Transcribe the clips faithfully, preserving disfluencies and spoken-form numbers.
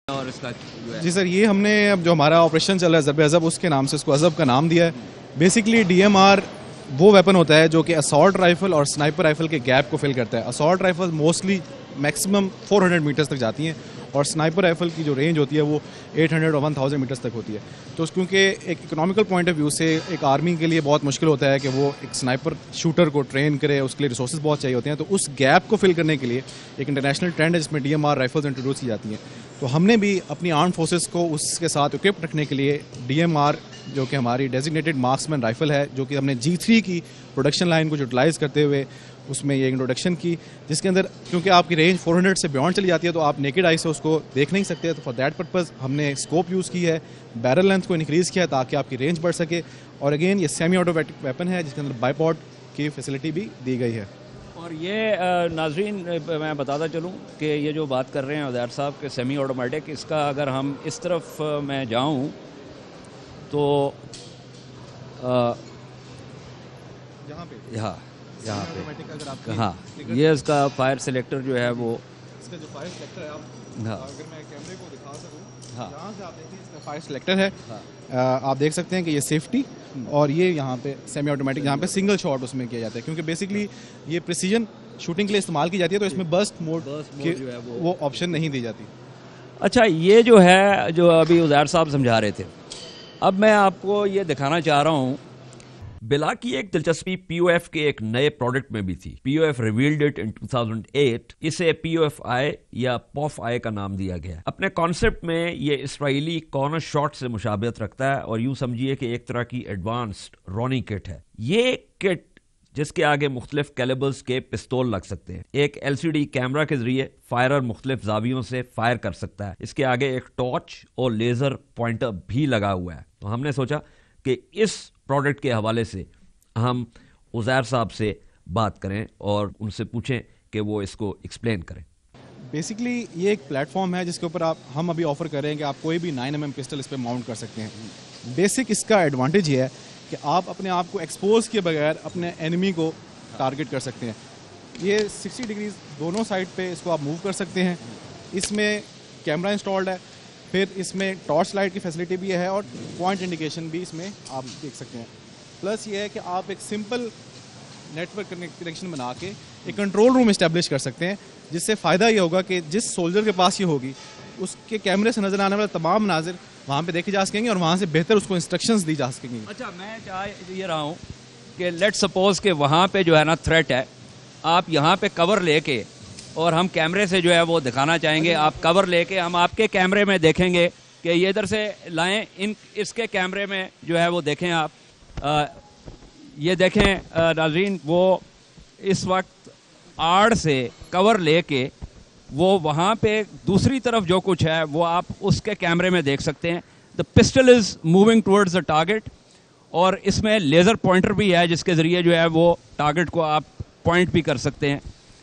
اور اس کا جی سر، یہ ہم نے اب جو ہمارا آپریشن چل رہا ہے ضرب عزب، اس کے نام سے اس کو عزب کا نام دیا ہے. بیسکلی ڈی ایم آر وہ ویپن ہوتا ہے جو کہ اسالٹ رائفل اور سنائپر رائفل کے گیپ کو فل کرتا ہے. Assault rifle mostly maximum four hundred metres تک جاتی ہیں اور سنائپر رائفل کی جو رینج ہوتی ہے وہ ایٹ ہنڈریڈ اور ون تھاؤزینڈ میٹرز تک ہوتی ہے. تو اس کیونکہ ایک اکنامیکل پوائنٹ آف ویو سے ایک آرمی کے لیے بہت مشکل ہوتا ہے کہ وہ ایک سنائپر شوٹر کو ٹرین کرے، اس کے لیے ریسورسز بہت چاہیے ہوتے ہیں. تو اس گیپ کو فل کرنے کے لیے ایک انٹرنیشنل ٹرینڈ ہے جس میں D M R rifles introduce کی جاتی ہیں. تو ہم نے بھی اپنی آرم فورسز کو اس کے ساتھ اکوپ رکھنے کے لیے ڈی ایم آر جو کہ ہماری ڈیزگنیٹڈ مارکسمین رائفل ہے، جو کہ ہم نے جی تھری کی پروڈکشن لائن کو یوٹیلائز کرتے ہوئے اس میں یہ انٹروڈکشن کی، جس کے اندر کیونکہ آپ کی رینج فور ہنڈریڈ سے بیونڈ چلی جاتی ہے تو آپ نیکڈ آئی سے اس کو دیکھ نہیں سکتے. تو فار دیٹ پرپز ہم نے اسکوپ یوز کی ہے، بیرل لینتھ کو انکریز کیا ہے تاکہ آپ کی رینج بڑھ سکے. اور اگین یہ سیمی آٹومیٹک ویپن ہے جس کے اندر بائی پاڈ کی فیسلٹی بھی دی گئی ہے. اور یہ ناظرین میں بتاتا چلوں کہ یہ جو بات کر رہے ہیں عزیر صاحب کہ سیمی آٹومیٹک، اس کا اگر ہم اس طرف میں جاؤں تو یہاں پہ یہاں یہاں پہ ہاں یہ اس کا فائر سلیکٹر جو ہے وہ اس کا جو فائر سلیکٹر ہے، آپ ہاں اگر میں کیمرے کو دکھا سکوں، ہاں یہاں سے آپ دیکھیں اس کا فائر سلیکٹر ہے. آپ دیکھ سکتے ہیں کہ یہ سیفٹی اور یہ یہاں پہ سیمی آٹومیٹک، یہاں پہ سنگل شاٹ اس میں کیا جاتا ہے کیونکہ بیسکلی یہ پریسیجن شوٹنگ کے لیے استعمال کی جاتی ہے تو اس میں برسٹ موڈ کی وہ آپشن نہیں دی جاتی. اچھا، یہ جو ہے جو ابھی عزیر صاحب سمجھا رہے تھے، اب میں آپ کو یہ دکھانا چاہ رہا ہوں. بلا کی ایک دلچسپی پی او ایف کے ایک نئے پروڈکٹ میں بھی تھی. P O F revealed it in two thousand eight. اسے پی او ایف آئی یا پوف آئی کا نام دیا گیا. اپنے کانسیپٹ میں یہ اسرائیلی کارنر شاٹ سے مشابہت رکھتا ہے اور یوں سمجھیے کہ ایک طرح کی ایڈوانسڈ رونی کٹ ہے. یہ کٹ جس کے آگے مختلف کیلیبرز کے پستول لگ سکتے ہیں، ایک ایل سی ڈی کیمرہ کے ذریعے فائرر مختلف زاویوں سے فائر کر سکتا ہے. اس کے آگے ایک ٹارچ اور لیزر پوائنٹر بھی لگا ہوا ہے. تو ہم نے سوچا کہ اس پروڈکٹ کے حوالے سے ہم عزیر صاحب سے بات کریں اور ان سے پوچھیں کہ وہ اس کو ایکسپلین کریں. بیسکلی یہ ایک پلیٹ فارم ہے جس کے اوپر آپ ہم ابھی آفر کر رہے ہیں کہ آپ کوئی بھی نائن ایم ایم پسٹل اس پہ ماؤنٹ کر سکتے ہیں. بیسک اس کا ایڈوانٹیج یہ ہے کہ آپ اپنے آپ کو ایکسپوز کیے بغیر اپنے اینیمی کو ٹارگٹ کر سکتے ہیں. یہ سکسٹی ڈگریز دونوں سائڈ پہ اس کو آپ موو کر سکتے ہیں. اس میں کیمرہ انسٹالڈ ہے، پھر اس میں ٹارچ لائٹ کی فیسلٹی بھی ہے اور پوائنٹ انڈیکیشن بھی اس میں آپ دیکھ سکتے ہیں. پلس یہ ہے کہ آپ ایک سمپل نیٹ ورک کنیکشن بنا کے ایک کنٹرول روم اسٹیبلش کر سکتے ہیں، جس سے فائدہ یہ ہوگا کہ جس سولجر کے پاس یہ ہوگی اس کے کیمرے سے نظر آنے والے تمام مناظر وہاں پہ دیکھے جا سکیں گے اور وہاں سے بہتر اس کو انسٹرکشنز دی جا سکیں گی. اچھا، میں چاہ یہ رہا ہوں کہ لیٹ سپوز کہ وہاں پہ جو ہے نا تھریٹ ہے، آپ یہاں پہ کور لے کے اور ہم کیمرے سے جو ہے وہ دکھانا چاہیں گے. آپ کور لے کے ہم آپ کے کیمرے میں دیکھیں گے کہ یہ ادھر سے لائیں، ان اس کے کیمرے میں جو ہے وہ دیکھیں آپ. آ, یہ دیکھیں ناظرین، وہ اس وقت آڑ سے کور لے کے وہ وہاں پہ دوسری طرف جو کچھ ہے وہ آپ اس کے کیمرے میں دیکھ سکتے ہیں. The pistol is moving towards the target اور اس میں لیزر پوائنٹر بھی ہے جس کے ذریعے جو ہے وہ ٹارگٹ کو آپ پوائنٹ بھی کر سکتے ہیں.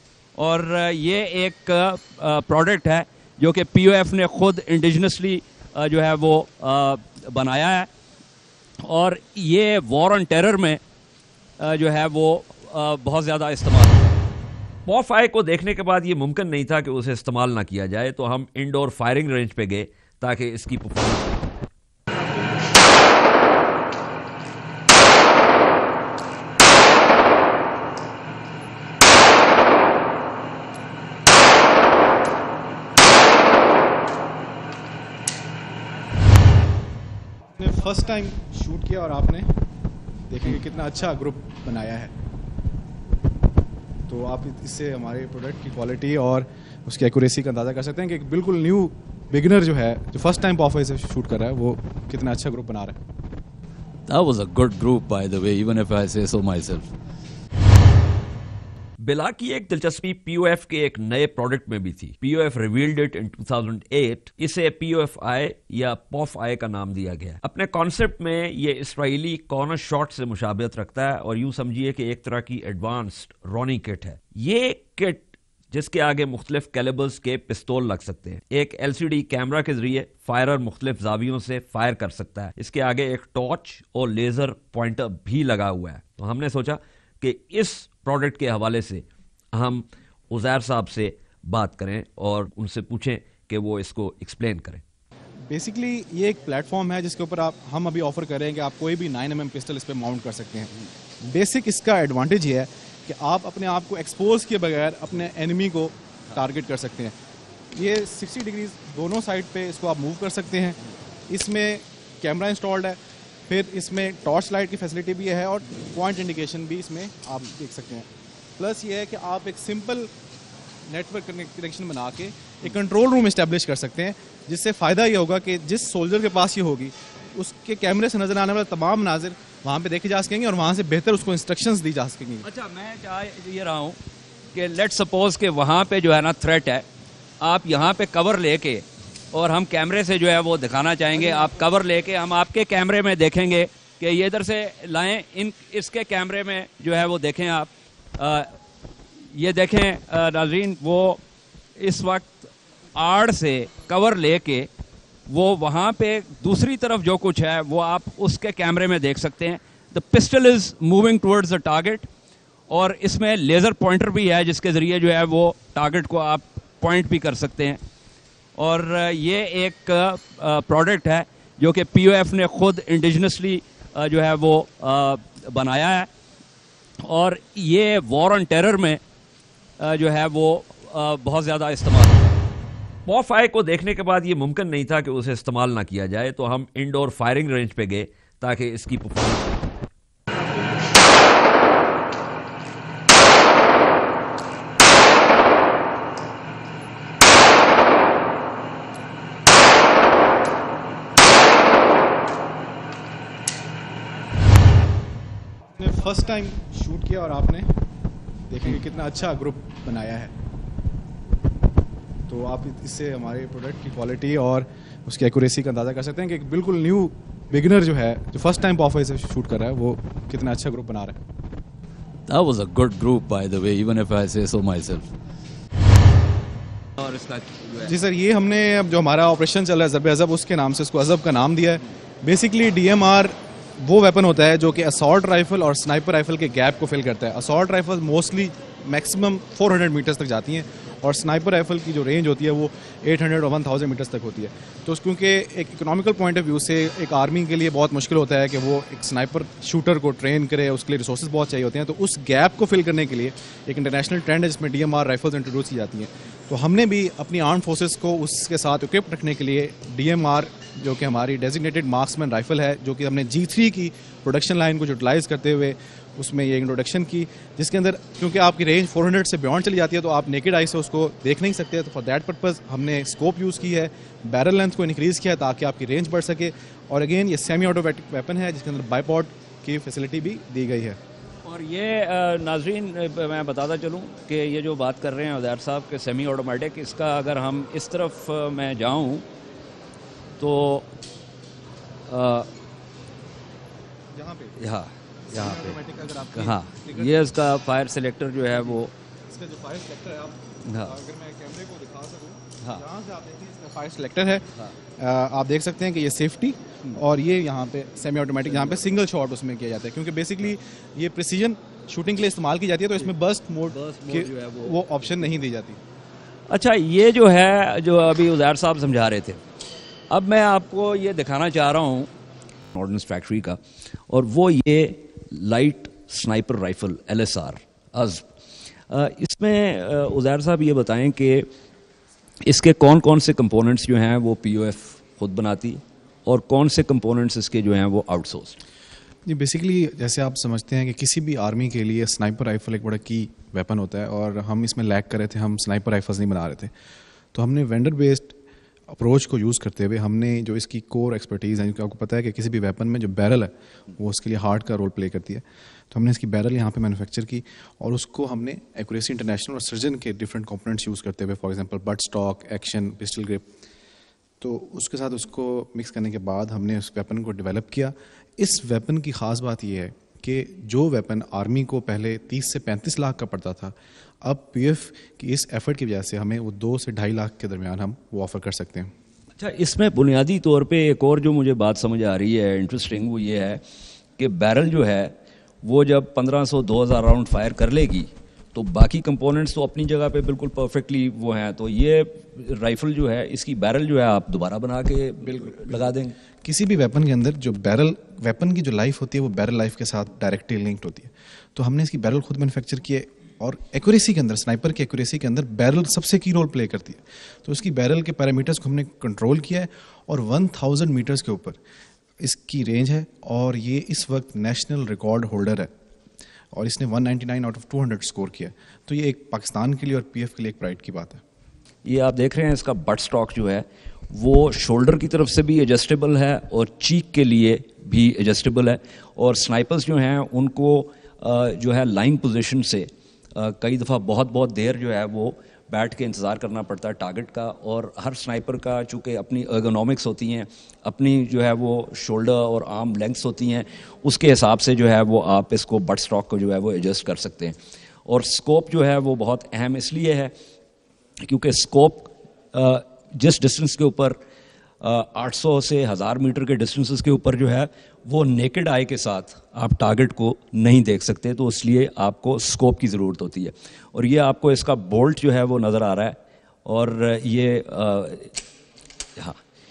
اور یہ ایک پروڈکٹ ہے جو کہ پی او ایف نے خود انڈیجنسلی جو ہے وہ بنایا ہے اور یہ وار آن ٹیرر میں جو ہے وہ بہت زیادہ استعمال ہے. پوف آئی کو دیکھنے کے بعد یہ ممکن نہیں تھا کہ اسے استعمال نہ کیا جائے، تو ہم انڈور فائرنگ رینج پہ گئے تاکہ اس کی پرفارمنس فرسٹ ٹائم شوٹ کیا اور آپ نے دیکھیں گے کتنا اچھا گروپ بنایا ہے. تو آپ اس سے ہمارے پروڈکٹ کی کوالٹی اور اس کی ایکوریسی کا اندازہ کر سکتے ہیں کہ بالکل نیو بگنر جو ہے جو فرسٹ ٹائم پاف آئی سے شوٹ کر رہا ہے وہ کتنا اچھا گروپ بنا رہا ہے. That was a good group, by the way, even if I say so myself. بلا کی ایک دلچسپی پی او ایف کے ایک نئے پروڈکٹ میں بھی تھی. P O F revealed it in two thousand eight. اسے پی او ایف آئی یا پوف آئی کا نام دیا گیا. اپنے کانسیپٹ میں یہ اسرائیلی کارنر شاٹ سے مشابہت رکھتا ہے اور یوں سمجھیے کہ ایک طرح کی ایڈوانسڈ رونی کٹ ہے. یہ کٹ جس کے آگے مختلف کیلیبرز کے پستول لگ سکتے ہیں، ایک ایل سی ڈی کیمرہ کے ذریعے فائرر مختلف زاویوں سے فائر کر سکتا ہے. اس کے آگے ایک ٹارچ اور لیزر پوائنٹر بھی لگا ہوا ہے. تو ہم نے سوچا کہ اس پروڈکٹ کے حوالے سے ہم عزیر صاحب سے بات کریں اور ان سے پوچھیں کہ وہ اس کو ایکسپلین کریں. بیسکلی یہ ایک پلیٹ فارم ہے جس کے اوپر آپ ہم ابھی آفر کر رہے ہیں کہ آپ کوئی بھی نائن ایم ایم پسٹل اس پہ ماؤنٹ کر سکتے ہیں. بیسک اس کا ایڈوانٹیج یہ ہے کہ آپ اپنے آپ کو ایکسپوز کیے بغیر اپنے اینیمی کو ٹارگٹ کر سکتے ہیں. یہ سکسٹی ڈگریز دونوں سائڈ پہ اس کو آپ موو کر سکتے ہیں. اس میں کیمرہ انسٹالڈ ہے, پھر اس میں ٹارچ لائٹ کی فیسلٹی بھی ہے اور پوائنٹ انڈیکیشن بھی اس میں آپ دیکھ سکتے ہیں. پلس یہ ہے کہ آپ ایک سمپل نیٹ ورک کنیکشن بنا کے ایک کنٹرول روم اسٹیبلش کر سکتے ہیں, جس سے فائدہ یہ ہوگا کہ جس سولجر کے پاس یہ ہوگی اس کے کیمرے سے نظر آنے والے تمام مناظر وہاں پہ دیکھے جا سکیں گے اور وہاں سے بہتر اس کو انسٹرکشنز دی جا سکیں گی. اچھا, میں چاہ یہ رہا ہوں کہ لیٹ سپوز کہ وہاں پہ جو ہے نا تھریٹ ہے, آپ یہاں پہ کور لے کے اور ہم کیمرے سے جو ہے وہ دکھانا چاہیں گے, آپ کور لے کے ہم آپ کے کیمرے میں دیکھیں گے کہ یہ ادھر سے لائیں, ان اس کے کیمرے میں جو ہے وہ دیکھیں آپ. آ, یہ دیکھیں ناظرین, وہ اس وقت آڑ سے کور لے کے وہ وہاں پہ دوسری طرف جو کچھ ہے وہ آپ اس کے کیمرے میں دیکھ سکتے ہیں. The pistol is moving towards the target, اور اس میں لیزر پوائنٹر بھی ہے جس کے ذریعے جو ہے وہ ٹارگٹ کو آپ پوائنٹ بھی کر سکتے ہیں. اور یہ ایک پروڈکٹ ہے جو کہ پی او ایف نے خود انڈیجنسلی جو ہے وہ بنایا ہے, اور یہ وار آن ٹیرر میں جو ہے وہ بہت زیادہ استعمال ہے. پاف آئی کو دیکھنے کے بعد یہ ممکن نہیں تھا کہ اسے استعمال نہ کیا جائے, تو ہم انڈور فائرنگ رینج پہ گئے تاکہ اس کی پرفارمنس. فرسٹ ٹائم شوٹ کیا اور آپ نے دیکھیں گے کتنا اچھا گروپ بنایا ہے, تو آپ اس سے ہمارے پروڈکٹ کی کوالٹی اور اس کی ایکوریسی کا اندازہ کر سکتے ہیں کہ بالکل نیو بگنر جو ہے جو فرسٹ ٹائم پاف آئی سے شوٹ کر رہا ہے وہ کتنا اچھا گروپ بنا رہا ہے. That was a good group, by the way, even if I say so myself. اور اس کا جی سر, یہ ہم نے اب جو ہمارا آپریشن چل رہا ہے ضرب عزب, اس کے نام سے اس کو عزب کا نام دیا ہے. بیسکلی ڈی ایم آر وہ ویپن ہوتا ہے جو کہ اسالٹ رائفل اور سنائپر رائفل کے گیپ کو فل کرتا ہے. Assault rifle mostly maximum four hundred metres تک جاتی ہیں, اور سنائپر رائفل کی جو رینج ہوتی ہے وہ ایٹ ہنڈریڈ اور ون تھاؤزینڈ میٹرز تک ہوتی ہے. تو اس کیونکہ ایک اکنامیکل پوائنٹ آف ویو سے ایک آرمی کے لیے بہت مشکل ہوتا ہے کہ وہ ایک سنائپر شوٹر کو ٹرین کرے, اس کے لیے ریسورسز بہت چاہیے ہوتے ہیں. تو اس گیپ کو فل کرنے کے لیے ایک انٹرنیشنل ٹرینڈ ہے جس میں D M R rifles introduce کی جاتی ہیں. تو ہم نے بھی اپنی آرم فورسز کو اس کے ساتھ اکوپ رکھنے کے لیے ڈی ایم آر جو کہ ہماری ڈیزگنیٹڈ مارکسمین رائفل ہے, جو کہ ہم نے جی تھری کی پروڈکشن لائن کو یوٹیلائز کرتے ہوئے اس میں یہ انٹروڈکشن کی, جس کے اندر کیونکہ آپ کی رینج فور ہنڈریڈ سے بیونڈ چلی جاتی ہے تو آپ نیکڈ آئی سے اس کو دیکھ نہیں سکتے. تو فار دیٹ پرپز ہم نے اسکوپ یوز کی ہے, بیرل لینتھ کو انکریز کیا ہے تاکہ آپ کی رینج بڑھ سکے. اور اگین یہ سیمی آٹومیٹک ویپن ہے جس کے اندر بائی پاڈ کی فیسلٹی بھی دی گئی ہے. اور یہ ناظرین میں بتاتا چلوں کہ یہ جو بات کر رہے ہیں عزیر صاحب کے سیمی آٹومیٹک, اس کا اگر ہم اس طرف میں جاؤں تو یہاں پہ یہاں یہاں پہ ہاں یہ اس کا فائر سلیکٹر جو ہے وہ اس کا جو فائر سلیکٹر ہے, آپ ہاں اگر میں کیمرے کو دکھا سکوں, ہاں یہاں سے آپ دیکھیں اس کا فائر سلیکٹر ہے, آپ دیکھ سکتے ہیں کہ یہ سیفٹی اور یہ یہاں پہ سیمی آٹومیٹک, یہاں پہ سنگل شاٹ اس میں کیا جاتا ہے کیونکہ بیسکلی یہ پریسیجن شوٹنگ کے لیے استعمال کی جاتی ہے, تو اس میں برسٹ موڈ وہ آپشن نہیں دی جاتی. اچھا, یہ جو ہے جو ابھی عزیر صاحب سمجھا رہے تھے, اب میں آپ کو یہ دکھانا چاہ رہا ہوں آرڈننس فیکٹری کا, اور وہ یہ light sniper rifle L S R عزب. اس میں عزیر صاحب یہ بتائیں کہ اس کے کون کون سے کمپوننٹس جو ہیں وہ پی او ایف خود بناتی اور کون سے کمپوننٹس اس کے جو ہیں وہ آؤٹ سورس. جی بیسکلی جیسے آپ سمجھتے ہیں کہ کسی بھی آرمی کے لیے سنائپر رائفل ایک بڑا کی ویپن ہوتا ہے, اور ہم اس میں لیک کر رہے تھے, ہم سنائپر رائفلز نہیں بنا رہے تھے. تو ہم نے وینڈر بیسڈ اپروچ کو یوز کرتے ہوئے ہم نے جو اس کی کور ایکسپرٹیز ہے, کیونکہ آپ کو پتہ ہے کہ کسی بھی ویپن میں جو بیرل ہے وہ اس کے لیے ہارڈ کا رول پلے کرتی ہے, تو ہم نے اس کی بیرل یہاں پہ مینوفیکچر کی اور اس کو ہم نے ایکوریسی انٹرنیشنل اور سرجن کے ڈفرینٹ کمپوننٹس یوز کرتے ہوئے, for example butt stock, action, pistol grip, تو اس کے ساتھ اس کو مکس کرنے کے بعد ہم نے اس ویپن کو ڈیولپ کیا. اس ویپن کی خاص بات یہ ہے کہ جو ویپن آرمی کو پہلے تیس سے پینتیس لاکھ کا پڑتا تھا, اب پی ایف کی اس ایفرٹ کی وجہ سے ہمیں وہ دو سے ڈھائی لاکھ کے درمیان ہم وہ آفر کر سکتے ہیں. اچھا, اس میں بنیادی طور پہ ایک اور جو مجھے بات سمجھ آ رہی ہے انٹرسٹنگ, وہ یہ ہے کہ بیرل جو ہے وہ جب پندرہ سو دو ہزار راؤنڈ فائر کر لے گی تو باقی کمپوننٹس تو اپنی جگہ پہ بالکل پرفیکٹلی وہ ہیں. تو یہ رائفل جو ہے اس کی بیرل جو ہے آپ دوبارہ بنا کے بالکل لگا دیں گے. کسی بھی ویپن کے اندر جو بیرل ویپن کی جو لائف ہوتی ہے وہ بیرل لائف کے ساتھ ڈائریکٹلی لنکڈ ہوتی ہے. تو ہم نے اس کی بیرل خود مینوفیکچر کی ہے, اور ایکوریسی کے اندر, سنائپر کی ایکوریسی کے اندر بیرل سب سے کی رول پلے کرتی ہے. تو اس کی بیرل کے پیرامیٹرز کو ہم نے کنٹرول کیا ہے, اور ون تھاؤزینڈ میٹرز کے اوپر اس کی رینج ہے, اور یہ اس وقت نیشنل ریکارڈ ہولڈر ہے, اور اس نے one ninety nine out of two hundred score کیا. تو یہ ایک پاکستان کے لیے اور پی ایف کے لیے ایک پرائڈ کی بات ہے. یہ آپ دیکھ رہے ہیں اس کا بٹ اسٹاک جو ہے وہ شولڈر کی طرف سے بھی ایڈجسٹیبل ہے اور چیک کے لیے بھی ایڈجسٹیبل ہے. اور سنائپرز جو ہیں ان کو جو ہے لائن پوزیشن سے کئی دفعہ بہت بہت دیر جو ہے وہ بیٹھ کے انتظار کرنا پڑتا ہے ٹارگٹ کا. اور ہر سنائپر کا چونکہ اپنی ارگونامکس ہوتی ہیں, اپنی جو ہے وہ شولڈر اور آرم لینگتھس ہوتی ہیں, اس کے حساب سے جو ہے وہ آپ اس کو بٹ اسٹاک کو جو ہے وہ ایڈجسٹ کر سکتے ہیں. اور اسکوپ جو ہے وہ بہت اہم اس لیے ہے کیونکہ اسکوپ جس ڈسٹینس کے اوپر آٹھ سو سے ہزار میٹر کے ڈسٹینسز کے اوپر جو ہے وہ نیکڈ آئی کے ساتھ آپ ٹارگٹ کو نہیں دیکھ سکتے, تو اس لیے آپ کو اسکوپ کی ضرورت ہوتی ہے. اور یہ آپ کو اس کا بولٹ جو ہے وہ نظر آ رہا ہے, اور یہ ہاں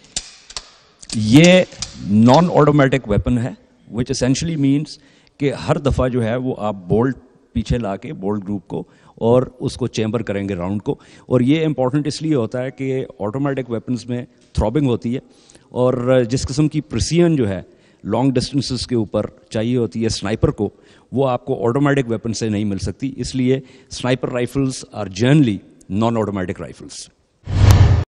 یہ نان آٹومیٹک ویپن ہے, وچ اسینشلی مینس کہ ہر دفعہ جو ہے وہ آپ بولٹ پیچھے لا کے بولٹ گروپ کو اور اس کو چیمبر کریں گے راؤنڈ کو. اور یہ امپورٹنٹ اس لیے ہوتا ہے کہ آٹومیٹک ویپنز میں تھرابنگ ہوتی ہے, اور جس قسم کی پریسیژن جو ہے لانگ ڈسٹینسز کے اوپر چاہیے ہوتی ہے سنائپر کو, وہ آپ کو آٹومیٹک ویپن سے نہیں مل سکتی. اس لیے sniper rifles are generally non automatic rifles.